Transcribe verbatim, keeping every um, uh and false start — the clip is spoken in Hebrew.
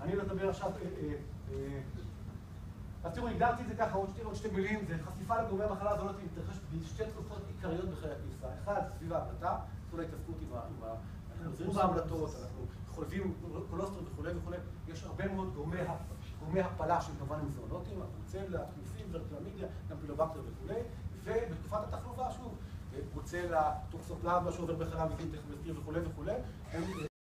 אני לא אדבר עכשיו... אז תראו, הגדרתי את זה ככה, עוד שתי, עוד שתי מילים, זה חשיפה לגורמי המחלה הזונותית מתרחש בשתי תקופות עיקריות בחיי הכניסה. אחד, סביב ההמלטה, כל ההתעסקות עם ה... אנחנו עוזרים בהמלטות, אנחנו חולבים קולוסטרום וכו' וכו'. יש הרבה מאוד גורמי, גורמי הפלה שהם כמובן הם זואונוטיים, ברוצלה, כנופים, ורקלמידיה, גם פילובקטר וכו'. ובתקופת התחלופה, שוב, ברוצלה, טוקסופלזמה שעובר בחלב, וכו' וכו'.